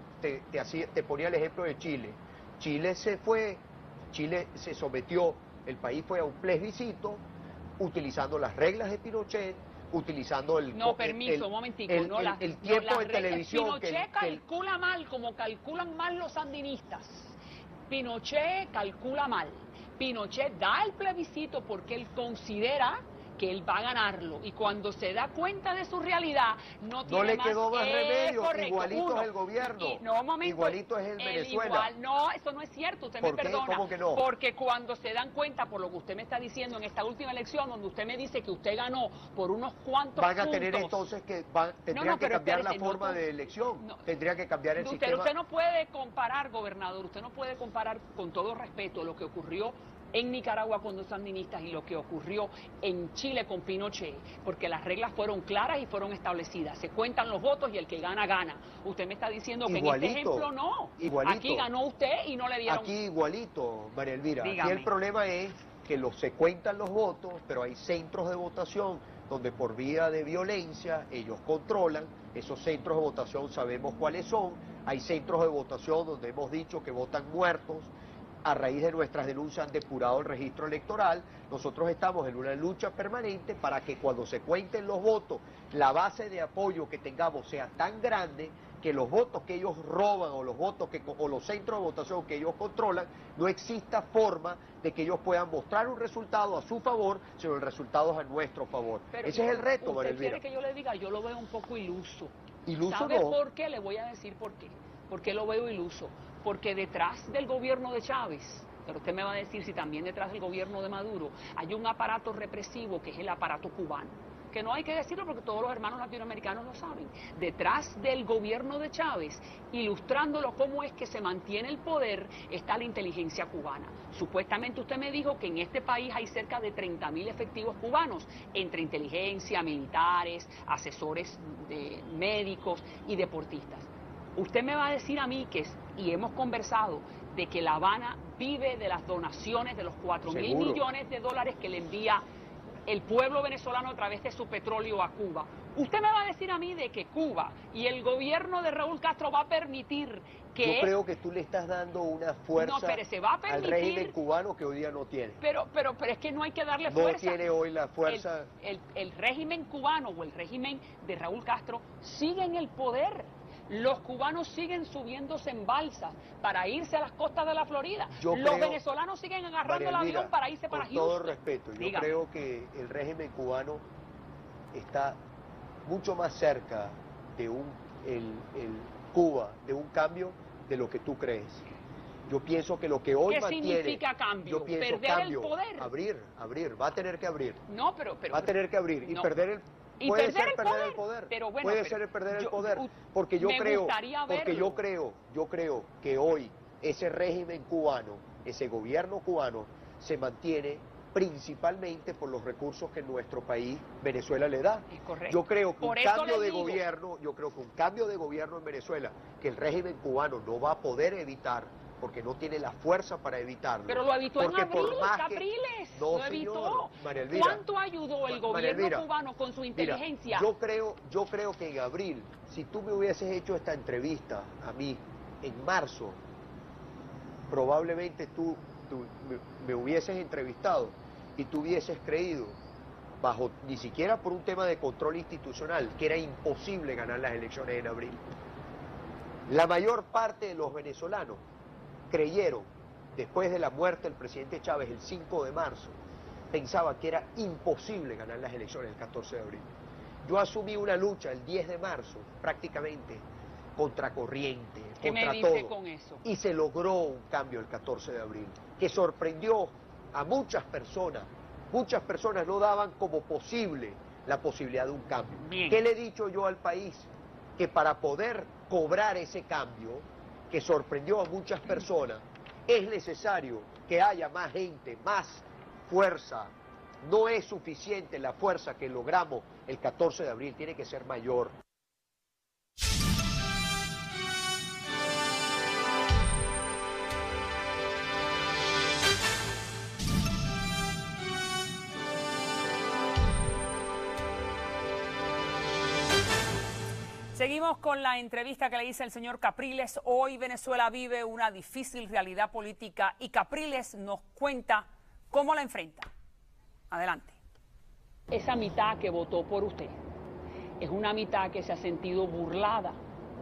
te ponía el ejemplo de Chile. Chile se sometió, el país fue a un plebiscito, utilizando las reglas de Pinochet, utilizando el... No, permiso, un momentico. El tiempo en televisión... Pinochet calcula mal, como calculan mal los sandinistas. Pinochet calcula mal. Pinochet da el plebiscito porque él considera que él va a ganarlo, y cuando se da cuenta de su realidad no tiene le más, quedó más remedio, correcto, igualito es el gobierno, igualito es el Venezuela. No, eso no es cierto, usted me perdona. ¿Cómo que no? Porque cuando se dan cuenta, por lo que usted me está diciendo en esta última elección, donde usted me dice que usted ganó por unos cuantos van a tener entonces que tendrían que cambiar la forma de elección, tendría que cambiar el sistema. Usted no puede comparar, gobernador, usted no puede comparar, con todo respeto, lo que ocurrió en Nicaragua con los sandinistas y lo que ocurrió en Chile con Pinochet, porque las reglas fueron claras y fueron establecidas. Se cuentan los votos y el que gana, gana. Usted me está diciendo que igualito, en este ejemplo no. Igualito. Aquí ganó usted y no le dieron... Aquí igualito, María Elvira. Dígame. Aquí el problema es que se cuentan los votos, pero hay centros de votación donde por vía de violencia ellos controlan. Esos centros de votación sabemos cuáles son. Hay centros de votación donde hemos dicho que votan muertos. A raíz de nuestras denuncias han depurado el registro electoral. Nosotros estamos en una lucha permanente para que cuando se cuenten los votos, la base de apoyo que tengamos sea tan grande que los votos que ellos roban o los centros de votación que ellos controlan, no exista forma de que ellos puedan mostrar un resultado a su favor, sino el resultado es a nuestro favor. Pero ese es el reto, María Elvira. ¿Usted quiere que yo le diga? Yo lo veo un poco iluso. ¿Iluso? ¿Sabe no? por qué? Le voy a decir por qué. ¿Por qué lo veo iluso? Porque detrás del gobierno de Chávez, pero usted me va a decir si también detrás del gobierno de Maduro, hay un aparato represivo que es el aparato cubano, que no hay que decirlo porque todos los hermanos latinoamericanos lo saben. Detrás del gobierno de Chávez, ilustrándolo cómo es que se mantiene el poder, está la inteligencia cubana. Supuestamente usted me dijo que en este país hay cerca de 30.000 efectivos cubanos, entre inteligencia, militares, asesores médicos y deportistas. Usted me va a decir a mí y hemos conversado, de que La Habana vive de las donaciones de los 4.000 millones de dólares que le envía el pueblo venezolano a través de su petróleo a Cuba. Usted me va a decir a mí de que Cuba y el gobierno de Raúl Castro va a permitir que... Yo creo que tú le estás dando una fuerza al régimen cubano que hoy día no tiene. Pero es que no hay que darle fuerza. No tiene hoy la fuerza. El régimen cubano o el régimen de Raúl Castro sigue en el poder. Los cubanos siguen subiéndose en balsas para irse a las costas de la Florida. Los venezolanos siguen agarrando el avión para irse para Houston. Con todo respeto, yo creo que el régimen cubano está mucho más cerca de Cuba, de un cambio, de lo que tú crees. Yo pienso que lo que hoy mantiene... ¿Qué significa cambio? Yo pienso ¿Perder cambio, el poder? Abrir, va a tener que abrir. No, pero va a tener que abrir y perder el... Puede ser perder el poder, pero bueno, puede ser perder el poder, porque yo creo que hoy ese régimen cubano, ese gobierno cubano, se mantiene principalmente por los recursos que nuestro país, Venezuela, le da. Es correcto. Yo creo que un cambio de gobierno en Venezuela, que el régimen cubano no va a poder evitar, porque no tiene la fuerza para evitarlo. Pero lo evitó en abril, Capriles. No, lo evitó. María Elvira, ¿cuánto ayudó el gobierno cubano con su inteligencia? Mira, yo creo que en abril, si tú me hubieses hecho esta entrevista a mí en marzo, probablemente tú me hubieses entrevistado y tú hubieses creído, ni siquiera por un tema de control institucional, que era imposible ganar las elecciones en abril. La mayor parte de los venezolanos creyeron, después de la muerte del presidente Chávez el 5 de marzo, pensaba que era imposible ganar las elecciones el 14 de abril. Yo asumí una lucha el 10 de marzo, prácticamente contracorriente, contra todo. Con eso? Y se logró un cambio el 14 de abril, que sorprendió a muchas personas. Muchas personas no daban como posible la posibilidad de un cambio. Bien. ¿Qué le he dicho yo al país? Que para poder cobrar ese cambio que sorprendió a muchas personas, es necesario que haya más gente, más fuerza. No es suficiente la fuerza que logramos el 14 de abril, tiene que ser mayor. Seguimos con la entrevista que le hice el señor Capriles. Hoy Venezuela vive una difícil realidad política y Capriles nos cuenta cómo la enfrenta. Adelante. Esa mitad que votó por usted es una mitad que se ha sentido burlada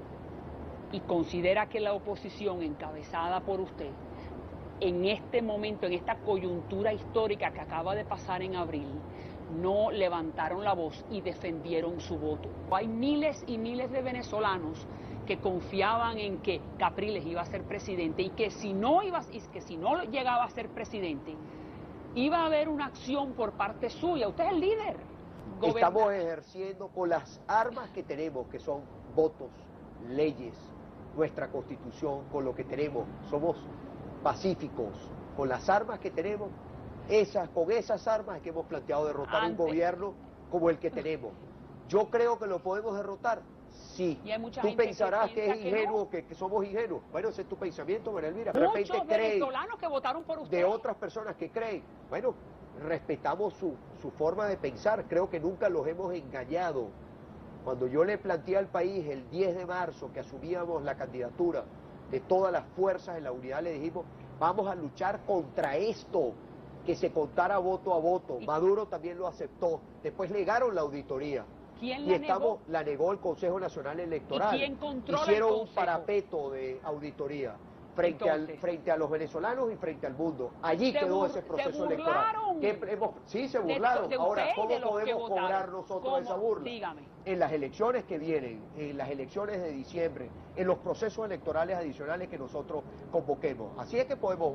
y considera que la oposición encabezada por usted en este momento, en esta coyuntura histórica que acaba de pasar en abril, no levantaron la voz y defendieron su voto. Hay miles y miles de venezolanos que confiaban en que Capriles iba a ser presidente y que si no llegaba a ser presidente, iba a haber una acción por parte suya. Usted es el líder. Estamos ejerciendo con las armas que tenemos, que son votos, leyes, nuestra constitución, con lo que tenemos. Somos pacíficos, con las armas que tenemos. Con esas armas es que hemos planteado derrotar un gobierno como el que tenemos. Yo creo que lo podemos derrotar, sí. Tú pensarás que es ingenuo, que somos ingenuos. Bueno, ese es tu pensamiento, María Elvira. De repente venezolanos que votaron por usted. De otras personas que creen. Bueno, respetamos su forma de pensar. Creo que nunca los hemos engañado. Cuando yo le planteé al país el 10 de marzo que asumíamos la candidatura de todas las fuerzas en la unidad, le dijimos, vamos a luchar contra esto. Que se contara voto a voto. Maduro también lo aceptó. Después negaron la auditoría. ¿Quién la negó? La negó el Consejo Nacional Electoral. ¿Y quién controla Hicieron el Consejo? Un parapeto de auditoría frente a los venezolanos y frente al mundo. Allí quedó ese proceso electoral. Sí, se burlaron. Ahora, ¿cómo podemos cobrar nosotros esa burla? Dígame. En las elecciones que vienen, en las elecciones de diciembre, en los procesos electorales adicionales que nosotros convoquemos. Así es que podemos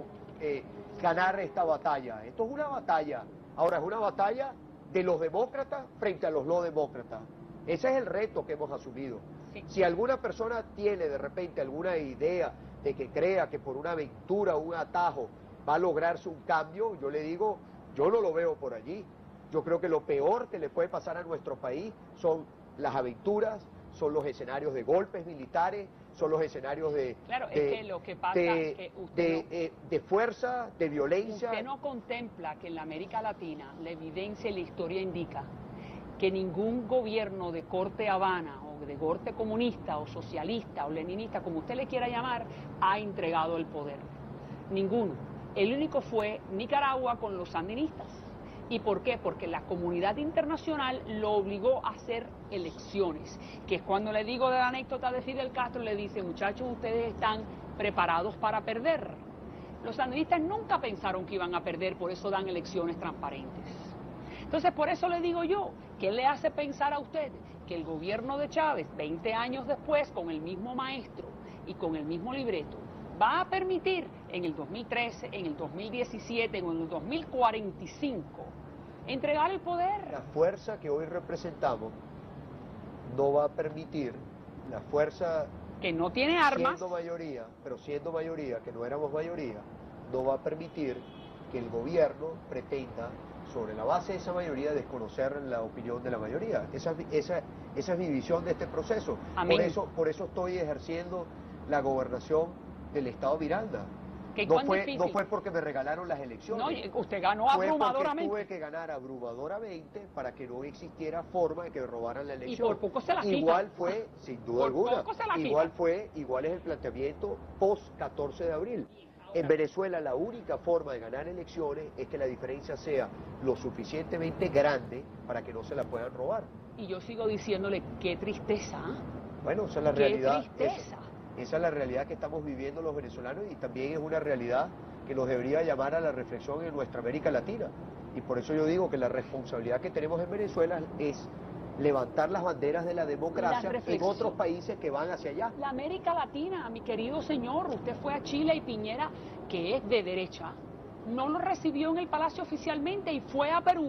ganar esta batalla. Esto es una batalla. Ahora, es una batalla de los demócratas frente a los no demócratas. Ese es el reto que hemos asumido. Sí. Si alguna persona tiene de repente alguna idea de que crea que por una aventura, un atajo, va a lograrse un cambio, yo le digo, yo no lo veo por allí. Yo creo que lo peor que le puede pasar a nuestro país son las aventuras, son los escenarios de golpes militares, son los escenarios de fuerza, de violencia. Usted no contempla que en la América Latina la evidencia y la historia indica que ningún gobierno de corte Habana o de corte comunista o socialista o leninista, como usted le quiera llamar, ha entregado el poder. Ninguno. El único fue Nicaragua con los sandinistas. ¿Y por qué? Porque la comunidad internacional lo obligó a hacer elecciones, que es cuando le digo de la anécdota de Fidel Castro, le dice, muchachos, ustedes están preparados para perder. Los sandinistas nunca pensaron que iban a perder, por eso dan elecciones transparentes. Entonces, por eso le digo yo, ¿qué le hace pensar a usted que el gobierno de Chávez, 20 años después, con el mismo maestro y con el mismo libreto, va a permitir en el 2013, en el 2017, en el 2045, entregar el poder? La fuerza que hoy representamos no va a permitir, la fuerza que no tiene armas, siendo mayoría, que no éramos mayoría, no va a permitir que el gobierno pretenda, sobre la base de esa mayoría, desconocer la opinión de la mayoría. Esa es mi visión de este proceso. Por eso estoy ejerciendo la gobernación del Estado Miranda. No fue porque me regalaron las elecciones. No, usted ganó abrumadoramente. Tuve que ganar abrumadoramente para que no existiera forma de que me robaran la elección. Y por poco se la quitan. Igual fue, sin duda alguna, igual es el planteamiento post 14 de abril. En Venezuela la única forma de ganar elecciones es que la diferencia sea lo suficientemente grande para que no se la puedan robar. Y yo sigo diciéndole, qué tristeza. Bueno, esa es la realidad. Qué tristeza. Esa es la realidad que estamos viviendo los venezolanos y también es una realidad que nos debería llamar a la reflexión en nuestra América Latina. Y por eso yo digo que la responsabilidad que tenemos en Venezuela es levantar las banderas de la democracia en otros países que van hacia allá. La América Latina, mi querido señor, usted fue a Chile y Piñera, que es de derecha, no lo recibió en el Palacio oficialmente y fue a Perú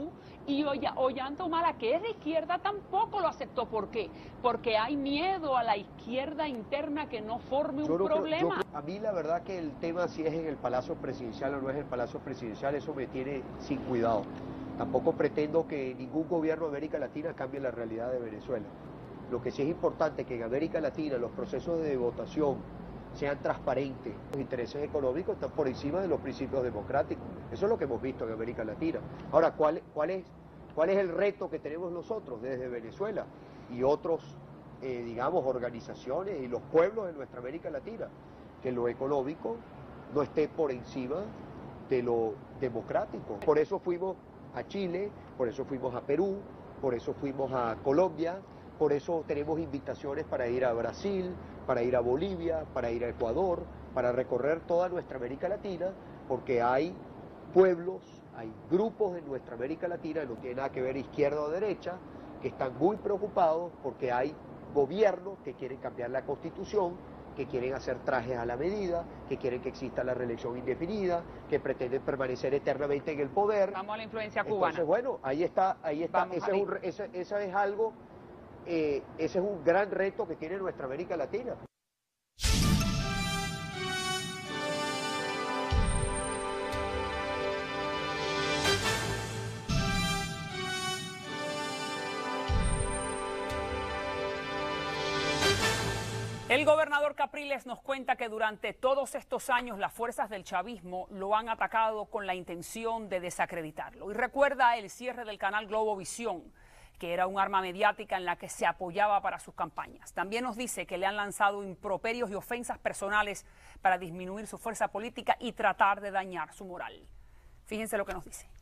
Y Ollanta Humala, que es de izquierda, tampoco lo aceptó. ¿Por qué? Porque hay miedo a la izquierda interna que no forme un problema. A mí la verdad que el tema si es en el Palacio Presidencial o no es el Palacio Presidencial, eso me tiene sin cuidado. Tampoco pretendo que ningún gobierno de América Latina cambie la realidad de Venezuela. Lo que sí es importante es que en América Latina los procesos de votación sean transparentes. Los intereses económicos están por encima de los principios democráticos. Eso es lo que hemos visto en América Latina. Ahora, ¿cuál es el reto que tenemos nosotros desde Venezuela y otros, digamos, organizaciones y los pueblos de nuestra América Latina? Que lo económico no esté por encima de lo democrático. Por eso fuimos a Chile, por eso fuimos a Perú, por eso fuimos a Colombia, por eso tenemos invitaciones para ir a Brasil, para ir a Bolivia, para ir a Ecuador, para recorrer toda nuestra América Latina, porque hay pueblos, hay grupos en nuestra América Latina, no tiene nada que ver izquierda o derecha, que están muy preocupados porque hay gobiernos que quieren cambiar la Constitución, que quieren hacer trajes a la medida, que quieren que exista la reelección indefinida, que pretenden permanecer eternamente en el poder. Vamos a la influencia cubana. Entonces, bueno, ahí está, ese es algo, ese es un gran reto que tiene nuestra América Latina. El gobernador Capriles nos cuenta que durante todos estos años las fuerzas del chavismo lo han atacado con la intención de desacreditarlo. Y recuerda el cierre del canal Globovisión, que era un arma mediática en la que se apoyaba para sus campañas. También nos dice que le han lanzado improperios y ofensas personales para disminuir su fuerza política y tratar de dañar su moral. Fíjense lo que nos dice.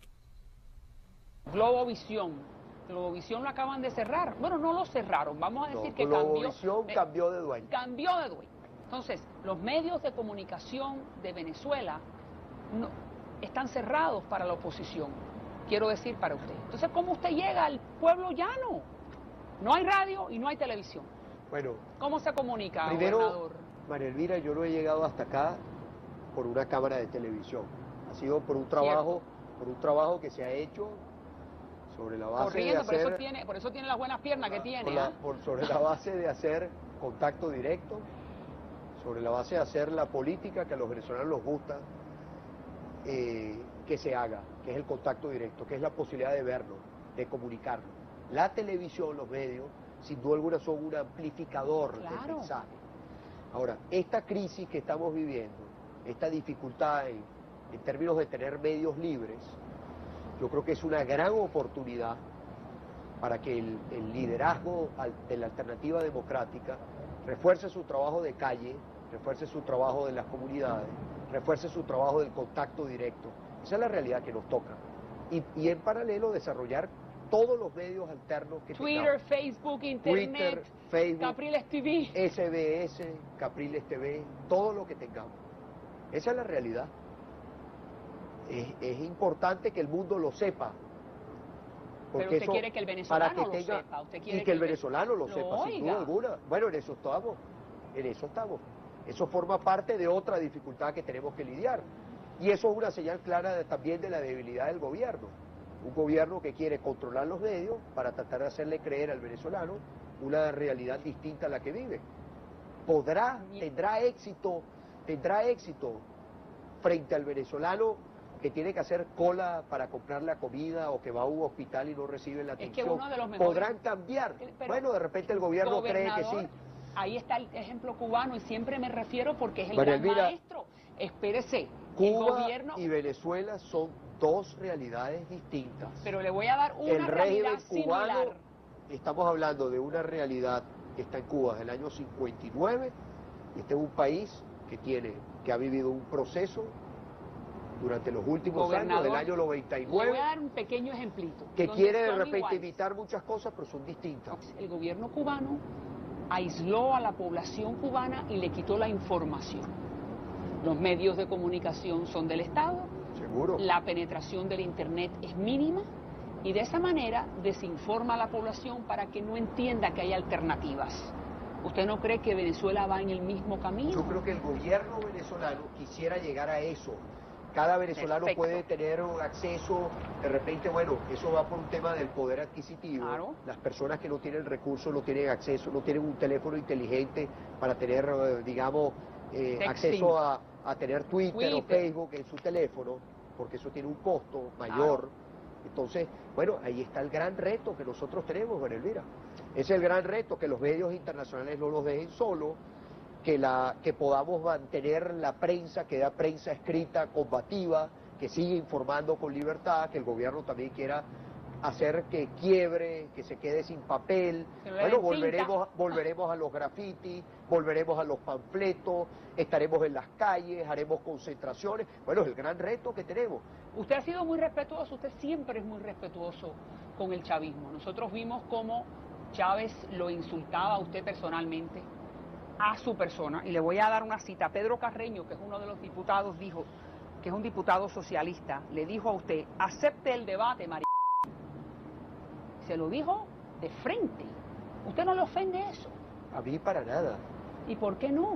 Globovisión lo acaban de cerrar. Bueno, no lo cerraron, vamos a decir que Globovisión cambió de dueño. Cambió de dueño. Entonces, los medios de comunicación de Venezuela están cerrados para la oposición, quiero decir para usted. Entonces, ¿cómo usted llega al pueblo llano? No hay radio y no hay televisión. Bueno, ¿cómo se comunica, primero, gobernador? María Elvira, yo no he llegado hasta acá por una cámara de televisión. Ha sido por un trabajo que se ha hecho sobre la base de hacer... por eso tiene las buenas piernas que tiene. Sobre la base de hacer contacto directo, sobre la base de hacer la política que a los venezolanos les gusta que se haga, que es el contacto directo, que es la posibilidad de verlo, de comunicarlo. La televisión, los medios, sin duda alguna son un amplificador del mensaje. Ahora, esta crisis que estamos viviendo, esta dificultad en términos de tener medios libres, yo creo que es una gran oportunidad para que el liderazgo de la alternativa democrática refuerce su trabajo de calle, refuerce su trabajo de las comunidades, refuerce su trabajo del contacto directo. Esa es la realidad que nos toca. Y en paralelo desarrollar todos los medios alternos que Twitter, tengamos. Facebook, Internet, Facebook, Capriles TV. SBS, Capriles TV, todo lo que tengamos. Esa es la realidad. Es importante que el mundo lo sepa. Pero usted quiere que el venezolano lo sepa. Usted quiere y que el venezolano lo sepa, oiga. sin duda alguna. Bueno, en eso estamos. Eso forma parte de otra dificultad que tenemos que lidiar. Y eso es una señal clara también de la debilidad del gobierno. Un gobierno que quiere controlar los medios para tratar de hacerle creer al venezolano una realidad distinta a la que vive. Tendrá éxito frente al venezolano que tiene que hacer cola para comprar la comida o que va a un hospital y no recibe la atención. Es que uno de los mejores... Podrán cambiar. Bueno, de repente el gobierno cree que sí. Ahí está el ejemplo cubano y siempre me refiero porque es el gran maestro. Espérese, Cuba y Venezuela son dos realidades distintas. Pero le voy a dar una realidad similar. Estamos hablando de una realidad que está en Cuba desde el año 59. Este es un país que ha vivido un proceso durante los últimos años, del año 99. Le voy a dar un pequeño ejemplito. Que quiere de repente evitar muchas cosas, pero son distintas. El gobierno cubano aisló a la población cubana y le quitó la información. Los medios de comunicación son del Estado. Seguro. La penetración del Internet es mínima y de esa manera desinforma a la población para que no entienda que hay alternativas. ¿Usted no cree que Venezuela va en el mismo camino? Yo creo que el gobierno venezolano quisiera llegar a eso, Cada venezolano puede tener un acceso, de repente, bueno, eso va por un tema del poder adquisitivo. Claro. Las personas que no tienen recursos no tienen acceso, no tienen un teléfono inteligente para tener, digamos, acceso a tener Twitter o Facebook en su teléfono, porque eso tiene un costo mayor. Claro. Entonces, bueno, ahí está el gran reto que nosotros tenemos, María Elvira. Es el gran reto, que los medios internacionales no los dejen solos, que podamos mantener la prensa, que da prensa escrita, combativa, que siga informando con libertad, que el gobierno también quiera hacer que quiebre, que se quede sin papel. Bueno, volveremos a los grafitis, volveremos a los panfletos, estaremos en las calles, haremos concentraciones. Bueno, es el gran reto que tenemos. Usted ha sido muy respetuoso, usted siempre es muy respetuoso con el chavismo. Nosotros vimos cómo Chávez lo insultaba a usted personalmente, a su persona, y le voy a dar una cita. Pedro Carreño, que es uno de los diputados, dijo, que es un diputado socialista, le dijo a usted: acepte el debate, María. Se lo dijo de frente. ¿Usted no le ofende eso? A mí para nada. ¿Y por qué no?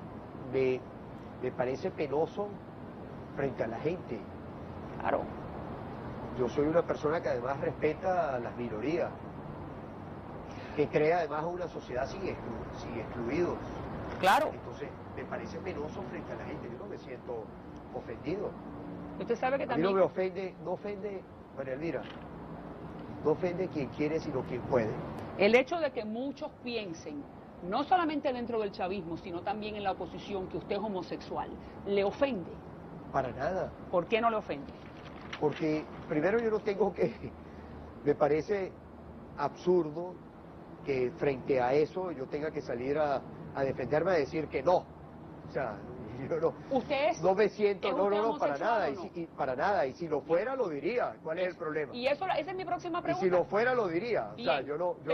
Me parece penoso frente a la gente. Claro. Yo soy una persona que además respeta a las minorías, que crea además una sociedad sin excluidos. Claro. Entonces, me parece penoso frente a la gente. Yo no me siento ofendido. Usted sabe que a también... mí no ofende, María Elvira, no ofende quien quiere, sino quien puede. El hecho de que muchos piensen, no solamente dentro del chavismo, sino también en la oposición, que usted es homosexual, ¿le ofende? Para nada. ¿Por qué no le ofende? Porque primero yo no tengo que... Me parece absurdo que frente a eso yo tenga que salir a defenderme, a decir que no. O sea, yo no, ¿Usted es, no me siento, no, para nada, no? para nada, y si lo fuera lo diría. ¿Cuál es el problema? Y esa es mi próxima pregunta. Y si lo fuera lo diría. Bien. O sea,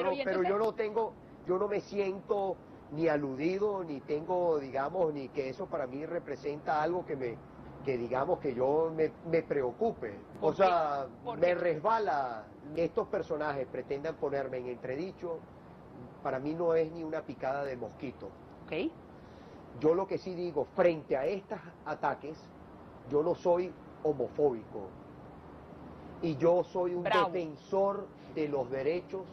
yo no me siento ni aludido, ni tengo, digamos, ni que eso para mí representa algo que digamos que yo me preocupe. O sea, me resbala. Estos personajes pretendan ponerme en entredicho, para mí no es ni una picada de mosquito. Okay. Yo lo que sí digo, frente a estos ataques, yo no soy homofóbico. Y yo soy un defensor de los derechos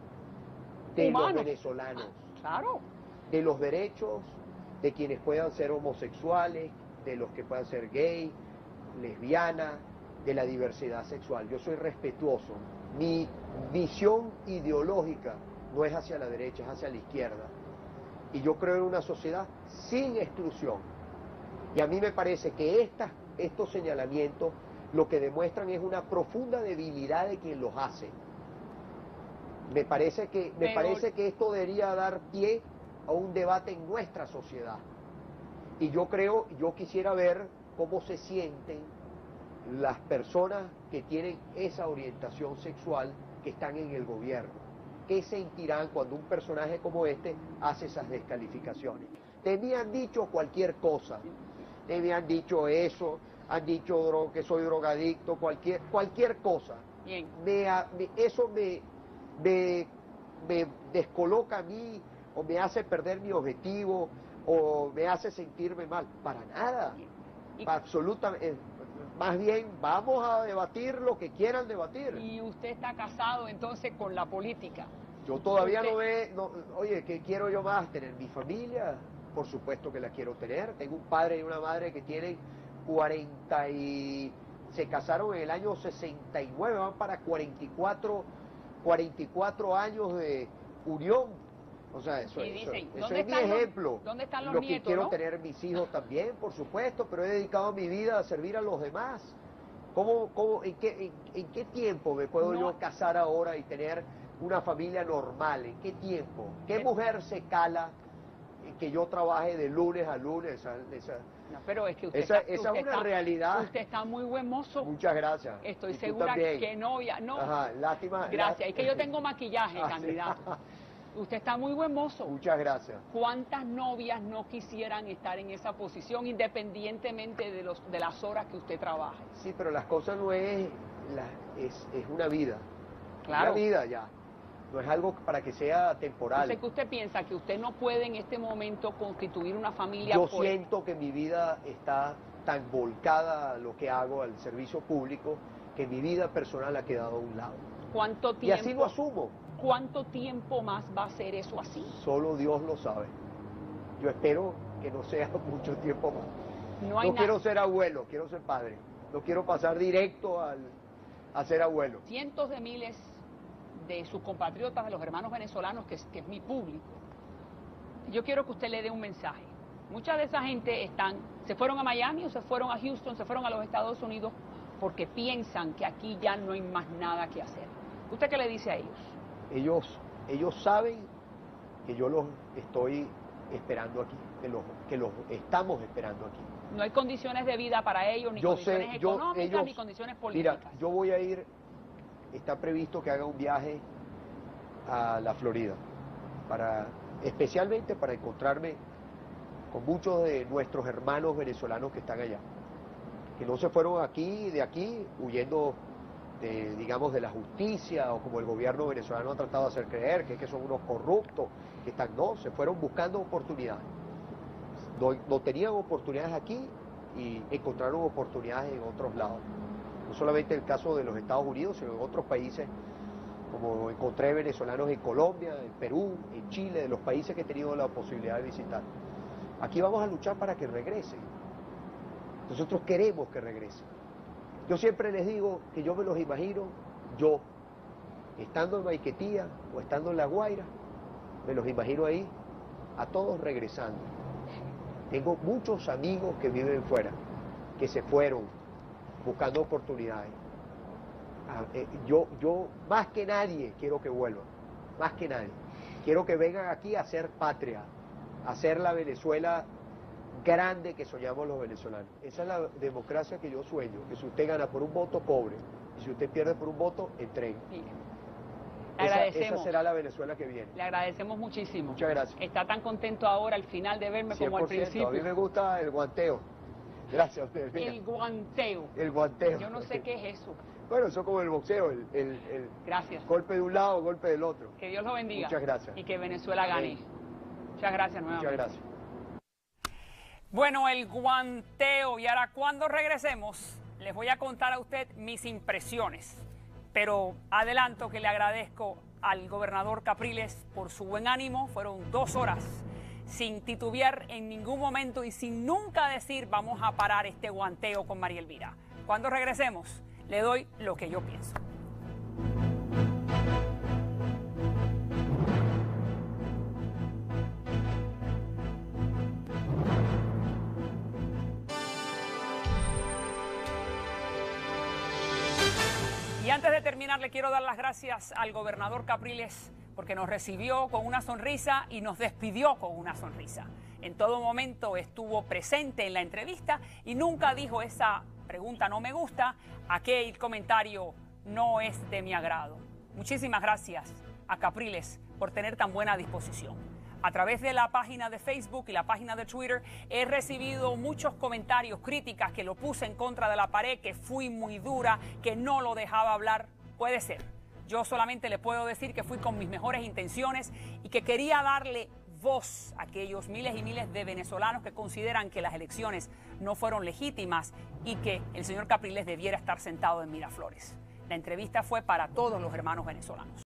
de los venezolanos. Claro. De los derechos de quienes puedan ser homosexuales, de los que puedan ser gay, lesbiana, de la diversidad sexual. Yo soy respetuoso. Mi visión ideológica no es hacia la derecha, es hacia la izquierda. Y yo creo en una sociedad sin exclusión. Y a mí me parece que estos señalamientos lo que demuestran es una profunda debilidad de quien los hace. Me parece que esto debería dar pie a un debate en nuestra sociedad. Y yo quisiera ver cómo se sienten las personas que tienen esa orientación sexual que están en el gobierno. ¿Qué sentirán cuando un personaje como este hace esas descalificaciones? Te me han dicho cualquier cosa, te me han dicho eso, han dicho que soy drogadicto, cualquier cosa. Bien. Eso me descoloca a mí, o me hace perder mi objetivo, o me hace sentirme mal. Para nada, absolutamente. Más bien, vamos a debatir lo que quieran debatir. ¿Y usted está casado entonces con la política? Yo todavía oye, ¿qué quiero yo más? ¿Tener mi familia? Por supuesto que la quiero tener. Tengo un padre y una madre que tienen 40 y... Se casaron en el año 69, van para 44 años de unión. O sea, eso es mi ejemplo. ¿Dónde están los nietos? Lo que quiero tener mis hijos también, por supuesto, pero he dedicado mi vida a servir a los demás. ¿En qué tiempo me puedo yo casar ahora y tener una familia normal? ¿En qué tiempo? ¿Qué mujer se cala en que yo trabaje de lunes a lunes? No, pero es que esa es una realidad. Usted está muy buen mozo. Muchas gracias. Estoy segura que novia. No. Ajá, lástima. Gracias. Es que yo tengo maquillaje, candidato. Usted está muy buen mozo. Muchas gracias. ¿Cuántas novias no quisieran estar en esa posición independientemente de las horas que usted trabaje? Sí, pero las cosas no es una vida. Claro. Una vida ya. No es algo para que sea temporal. ¿Qué usted piensa? ¿Que usted no puede en este momento constituir una familia? Yo siento que mi vida está tan volcada a lo que hago, al servicio público, que mi vida personal ha quedado a un lado. ¿Cuánto tiempo? Y así lo asumo. ¿Cuánto tiempo más va a ser eso así? Solo Dios lo sabe. Yo espero que no sea mucho tiempo más. No quiero ser abuelo, quiero ser padre. No quiero pasar directo a ser abuelo. Cientos de miles de sus compatriotas, de los hermanos venezolanos, que es mi público, yo quiero que usted le dé un mensaje. Mucha de esa gente se fueron a Miami o se fueron a Houston, se fueron a los Estados Unidos porque piensan que aquí ya no hay más nada que hacer. ¿Usted qué le dice a ellos? Ellos saben que yo los estoy esperando aquí, que los estamos esperando aquí. No hay condiciones de vida para ellos, ni condiciones económicas, ni condiciones políticas. Mira, yo voy a ir, está previsto que haga un viaje a la Florida, especialmente para encontrarme con muchos de nuestros hermanos venezolanos que están allá, que no se fueron de aquí, huyendo digamos, de la justicia, o como el gobierno venezolano ha tratado de hacer creer, que son unos corruptos, se fueron buscando oportunidades. No tenían oportunidades aquí y encontraron oportunidades en otros lados. No solamente el caso de los Estados Unidos, sino en otros países, como encontré venezolanos en Colombia, en Perú, en Chile, de los países que he tenido la posibilidad de visitar. Aquí vamos a luchar para que regresen. Nosotros queremos que regresen. Yo siempre les digo que yo me los imagino, yo, estando en Maiquetía o estando en La Guaira, me los imagino ahí, a todos regresando. Tengo muchos amigos que viven fuera, que se fueron buscando oportunidades. Yo más que nadie quiero que vuelvan, más que nadie. Quiero que vengan aquí a hacer patria, a hacer la Venezuela grande que soñamos los venezolanos. Esa es la democracia que yo sueño, que si usted gana por un voto, cobre, y si usted pierde por un voto, entregue. Esa será la Venezuela que viene. Le agradecemos muchísimo. Muchas gracias. Está tan contento ahora al final de verme como al principio. A mí me gusta el guanteo. Gracias. El guanteo. El guanteo. Yo no sé qué es eso. Bueno, eso es como el boxeo, gracias. Golpe de un lado, golpe del otro. Que Dios lo bendiga. Muchas gracias. Y que Venezuela gane. Muchas gracias nuevamente. Muchas gracias. Bueno, el guanteo. Y ahora cuando regresemos, les voy a contar a usted mis impresiones. Pero adelanto que le agradezco al gobernador Capriles por su buen ánimo. Fueron 2 horas sin titubear en ningún momento y sin nunca decir vamos a parar este guanteo con María Elvira. Cuando regresemos, le doy lo que yo pienso. Y antes de terminar, le quiero dar las gracias al gobernador Capriles porque nos recibió con una sonrisa y nos despidió con una sonrisa. En todo momento estuvo presente en la entrevista y nunca dijo esa pregunta no me gusta, aquel comentario no es de mi agrado. Muchísimas gracias a Capriles por tener tan buena disposición. A través de la página de Facebook y la página de Twitter he recibido muchos comentarios, críticas, que lo puse en contra de la pared, que fui muy dura, que no lo dejaba hablar. Puede ser. Yo solamente le puedo decir que fui con mis mejores intenciones y que quería darle voz a aquellos miles y miles de venezolanos que consideran que las elecciones no fueron legítimas y que el señor Capriles debiera estar sentado en Miraflores. La entrevista fue para todos los hermanos venezolanos.